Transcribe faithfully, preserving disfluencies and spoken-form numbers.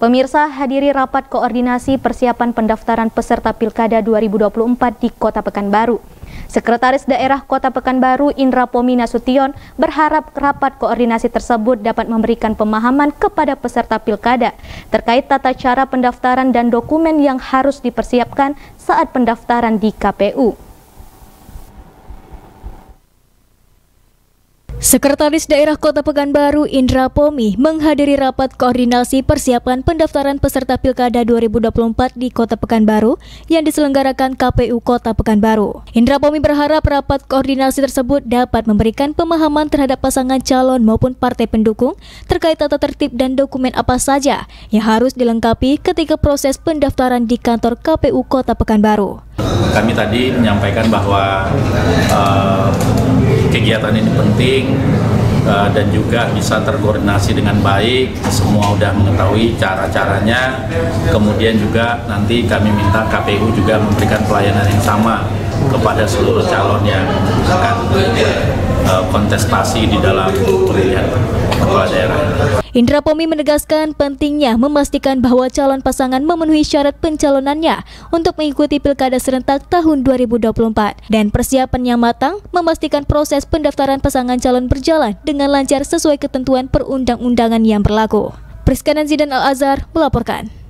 Pemirsa, hadiri rapat koordinasi persiapan pendaftaran peserta Pilkada dua ribu dua puluh empat di Kota Pekanbaru. Sekretaris Daerah Kota Pekanbaru Indra Pomi Nasution berharap rapat koordinasi tersebut dapat memberikan pemahaman kepada peserta Pilkada terkait tata cara pendaftaran dan dokumen yang harus dipersiapkan saat pendaftaran di K P U. Sekretaris Daerah Kota Pekanbaru Indra Pomi menghadiri rapat koordinasi persiapan pendaftaran peserta Pilkada dua ribu dua puluh empat di Kota Pekanbaru yang diselenggarakan K P U Kota Pekanbaru. Indra Pomi berharap rapat koordinasi tersebut dapat memberikan pemahaman terhadap pasangan calon maupun partai pendukung terkait tata tertib dan dokumen apa saja yang harus dilengkapi ketika proses pendaftaran di kantor K P U Kota Pekanbaru. Kami tadi menyampaikan bahwa uh, kegiatan ini penting uh, dan juga bisa terkoordinasi dengan baik. Semua sudah mengetahui cara-caranya. Kemudian juga nanti kami minta K P U juga memberikan pelayanan yang sama kepada seluruh calon yang akan uh, kontestasi di dalam pemilihan kepala daerah. Indra Pomi menegaskan pentingnya memastikan bahwa calon pasangan memenuhi syarat pencalonannya untuk mengikuti Pilkada serentak tahun dua ribu dua puluh empat dan persiapan yang matang memastikan proses pendaftaran pasangan calon berjalan dengan lancar sesuai ketentuan perundang-undangan yang berlaku. Priskanan Zidan Al-Azhar melaporkan.